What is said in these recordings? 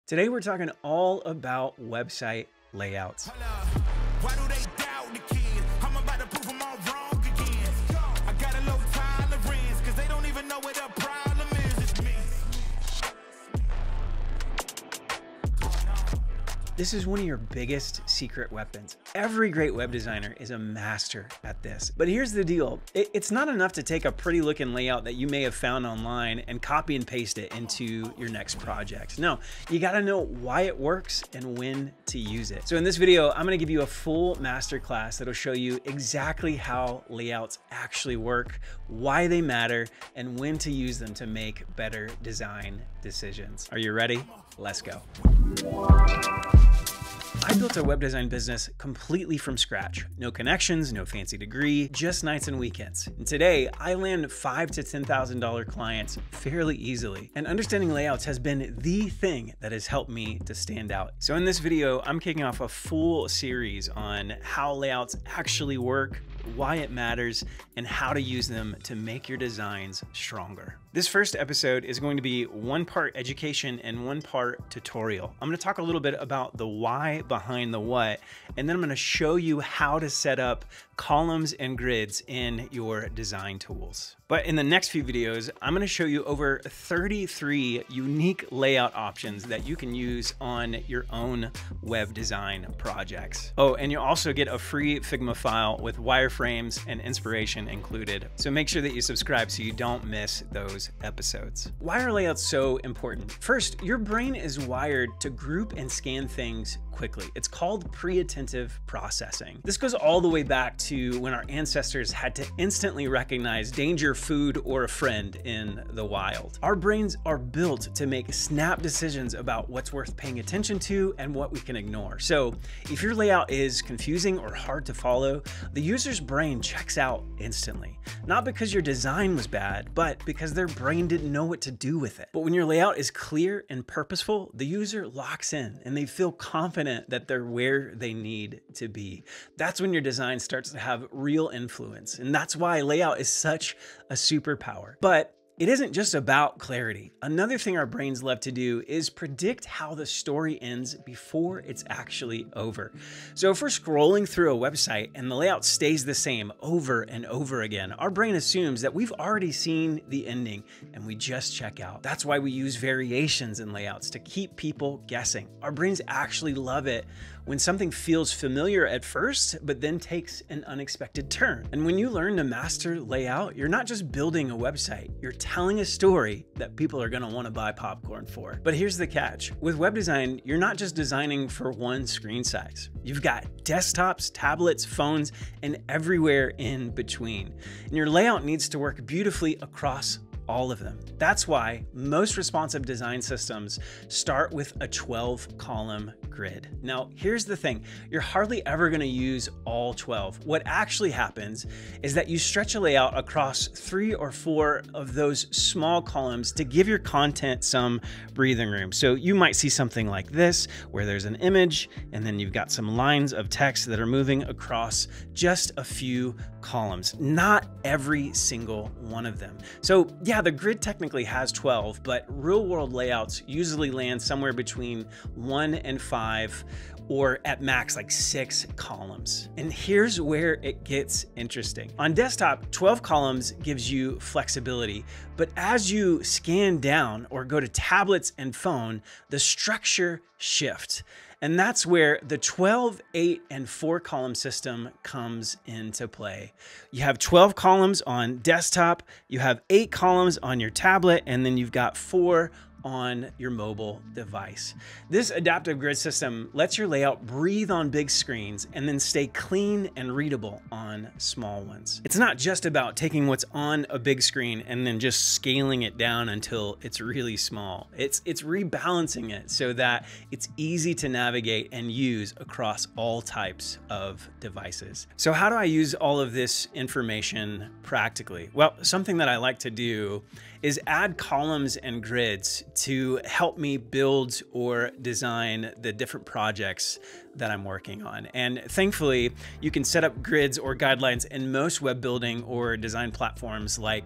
Today we're talking all about website layouts. Why do they doubt the kid? I'm about to prove them all wrong again. I got a low tolerance, cause they don't even know what the problem is. It's me. This is one of your biggest secret weapons. Every great web designer is a master at this. But here's the deal. It's not enough to take a pretty looking layout that you may have found online and copy and paste it into your next project. No, you gotta know why it works and when to use it. So in this video, I'm gonna give you a full masterclass that'll show you exactly how layouts actually work, why they matter, and when to use them to make better design decisions. Are you ready? Let's go. I built a web design business completely from scratch. No connections, no fancy degree, just nights and weekends. And today, I land $5,000 to $10,000 clients fairly easily. And understanding layouts has been the thing that has helped me to stand out. So in this video, I'm kicking off a full series on how layouts actually work, why it matters, and how to use them to make your designs stronger. This first episode is going to be one part education and one part tutorial. I'm going to talk a little bit about the why behind the what, and then I'm going to show you how to set up columns and grids in your design tools. But in the next few videos, I'm going to show you over 33 unique layout options that you can use on your own web design projects. Oh, and you'll also get a free Figma file with wireframes and inspiration included. So make sure that you subscribe so you don't miss those episodes. Why are layouts so important? First, your brain is wired to group and scan things quickly. It's called pre-attentive processing. This goes all the way back to when our ancestors had to instantly recognize danger, food, or a friend in the wild. Our brains are built to make snap decisions about what's worth paying attention to and what we can ignore. So if your layout is confusing or hard to follow, the user's brain checks out instantly. Not because your design was bad, but because their brain didn't know what to do with it. But when your layout is clear and purposeful, the user locks in and they feel confident that they're where they need to be. That's when your design starts to have real influence. And that's why layout is such a superpower. But it isn't just about clarity. Another thing our brains love to do is predict how the story ends before it's actually over. So if we're scrolling through a website and the layout stays the same over and over again, our brain assumes that we've already seen the ending and we just check out. That's why we use variations in layouts to keep people guessing. Our brains actually love it when something feels familiar at first, but then takes an unexpected turn. And when you learn to master layout, you're not just building a website, you're telling a story that people are gonna wanna buy popcorn for. But here's the catch. With web design, you're not just designing for one screen size. You've got desktops, tablets, phones, and everywhere in between. And your layout needs to work beautifully across all of them. That's why most responsive design systems start with a 12-column grid. Now, here's the thing. You're hardly ever gonna use all 12. What actually happens is that you stretch a layout across 3 or 4 of those small columns to give your content some breathing room. So you might see something like this, where there's an image, and then you've got some lines of text that are moving across just a few columns, not every single one of them. So yeah, the grid technically has 12, but real world layouts usually land somewhere between 1 and 5, or at max like 6 columns. And here's where it gets interesting. On desktop, 12 columns gives you flexibility, but as you scan down or go to tablets and phone, the structure shifts. And that's where the 12, 8, and 4 column system comes into play. You have 12 columns on desktop, you have 8 columns on your tablet, and then you've got 4 on your mobile device. This adaptive grid system lets your layout breathe on big screens and then stay clean and readable on small ones. It's not just about taking what's on a big screen and then just scaling it down until it's really small. It's rebalancing it so that it's easy to navigate and use across all types of devices. So how do I use all of this information practically? Well, something that I like to do is add columns and grids to help me build or design the different projects that I'm working on. And thankfully, you can set up grids or guidelines in most web building or design platforms like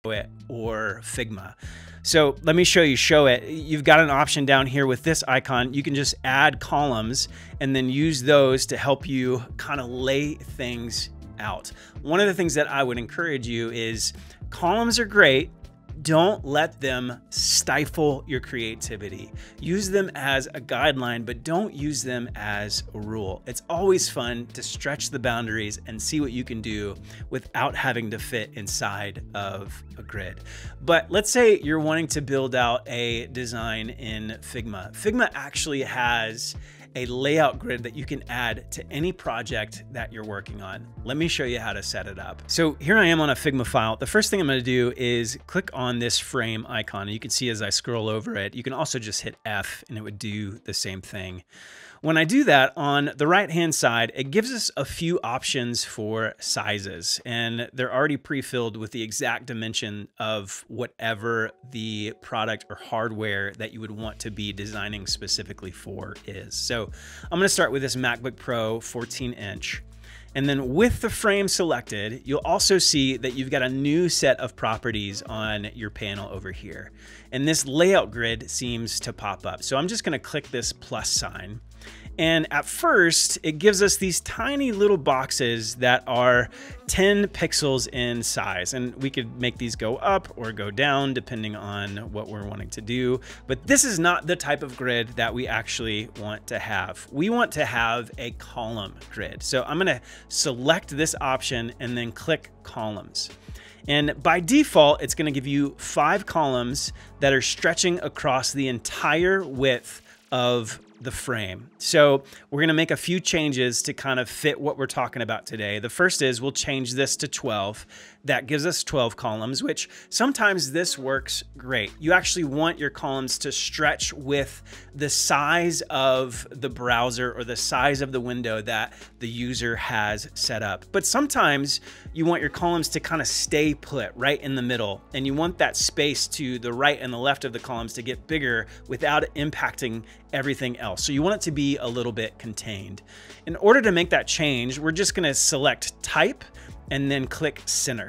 Showit or Figma. So let me show you Showit. You've got an option down here with this icon. You can just add columns and then use those to help you kind of lay things out. One of the things that I would encourage you is columns are great. Don't let them stifle your creativity. Use them as a guideline, but don't use them as a rule. It's always fun to stretch the boundaries and see what you can do without having to fit inside of a grid. But let's say you're wanting to build out a design in Figma. Figma actually has a layout grid that you can add to any project that you're working on. Let me show you how to set it up. So here I am on a Figma file. The first thing I'm gonna do is click on this frame icon. And you can see as I scroll over it, you can also just hit F and it would do the same thing. When I do that, on the right-hand side, it gives us a few options for sizes, and they're already pre-filled with the exact dimension of whatever the product or hardware that you would want to be designing specifically for is. So I'm gonna start with this MacBook Pro 14-inch. And then with the frame selected, you'll also see that you've got a new set of properties on your panel over here. And this layout grid seems to pop up. So I'm just gonna click this plus sign. And at first, it gives us these tiny little boxes that are 10 pixels in size. And we could make these go up or go down depending on what we're wanting to do. But this is not the type of grid that we actually want to have. We want to have a column grid. So I'm gonna select this option and then click columns. And by default, it's gonna give you 5 columns that are stretching across the entire width of the frame. So we're gonna make a few changes to kind of fit what we're talking about today. The first is we'll change this to 12. That gives us 12 columns, which sometimes this works great. You actually want your columns to stretch with the size of the browser or the size of the window that the user has set up. But sometimes you want your columns to kind of stay put right in the middle, and you want that space to the right and the left of the columns to get bigger without impacting everything else. So you want it to be a little bit contained. In order to make that change, we're just gonna select type and then click center.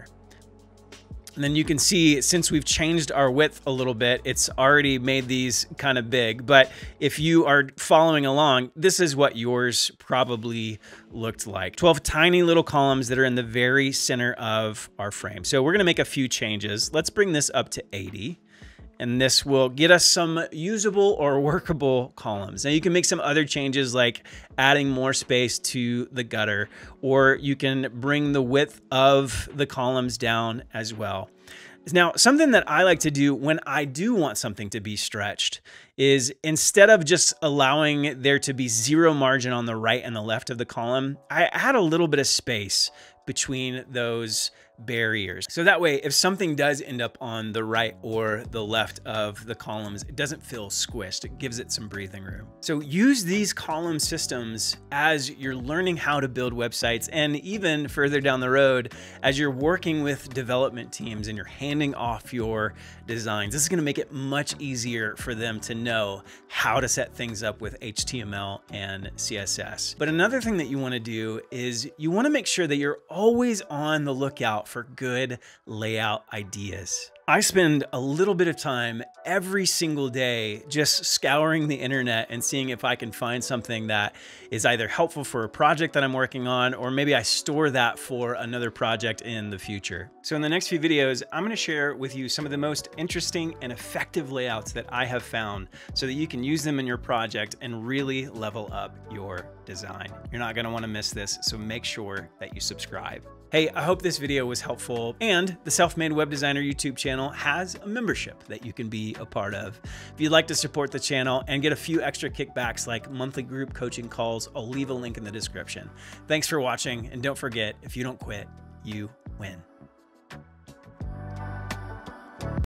And then you can see, since we've changed our width a little bit, it's already made these kind of big. But if you are following along, this is what yours probably looked like. 12 tiny little columns that are in the very center of our frame. So we're gonna make a few changes. Let's bring this up to 80. And this will get us some usable or workable columns. Now you can make some other changes like adding more space to the gutter, or you can bring the width of the columns down as well. Now, something that I like to do when I do want something to be stretched is, instead of just allowing there to be zero margin on the right and the left of the column, I add a little bit of space between those barriers. So that way, if something does end up on the right or the left of the columns, it doesn't feel squished. It gives it some breathing room. So use these column systems as you're learning how to build websites, and even further down the road, as you're working with development teams and you're handing off your designs. This is gonna make it much easier for them to know how to set things up with HTML and CSS. But another thing that you wanna do is you wanna make sure that you're always on the lookout for good layout ideas. I spend a little bit of time every single day just scouring the internet and seeing if I can find something that is either helpful for a project that I'm working on, or maybe I store that for another project in the future. So in the next few videos, I'm gonna share with you some of the most interesting and effective layouts that I have found so that you can use them in your project and really level up your design. You're not gonna wanna miss this, so make sure that you subscribe. Hey, I hope this video was helpful, and the Self-Made Web Designer YouTube channel has a membership that you can be a part of. If you'd like to support the channel and get a few extra kickbacks like monthly group coaching calls, I'll leave a link in the description. Thanks for watching, and don't forget, if you don't quit, you win.